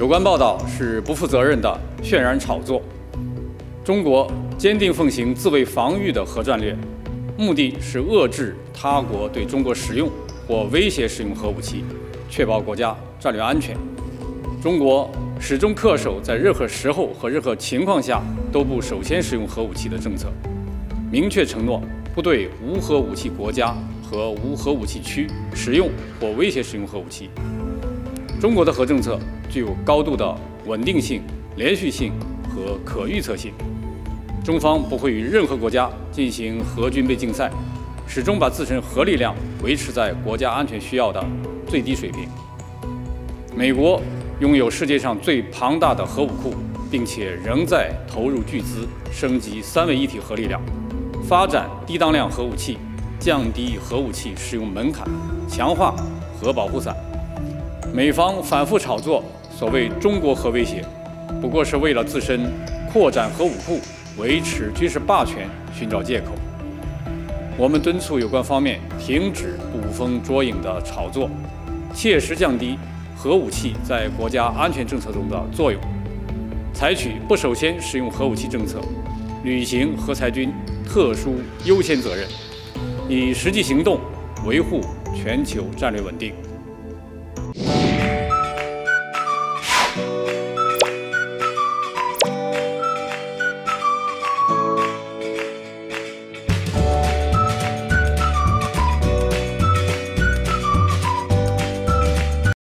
有关报道是不负责任的渲染炒作。中国坚定奉行自卫防御的核战略，目的是遏制他国对中国使用或威胁使用核武器，确保国家战略安全。中国始终恪守在任何时候和任何情况下都不首先使用核武器的政策，明确承诺不对无核武器国家和无核武器区使用或威胁使用核武器。中国的核政策具有高度的稳定性、连续性和可预测性。中方不会与任何国家进行核军备竞赛，始终把自身核力量维持在国家安全需要的最低水平。美国拥有世界上最庞大的核武库，并且仍在投入巨资升级三位一体核力量，发展低当量核武器，降低核武器使用门槛，强化核保护伞。美方反复炒作所谓中国核威胁，不过是为了自身扩展核武库、维持军事霸权寻找借口。我们敦促有关方面停止捕风捉影的炒作，切实降低核武器在国家安全政策中的作用，采取不首先使用核武器政策，履行核裁军特殊优先责任，以实际行动维护全球战略稳定。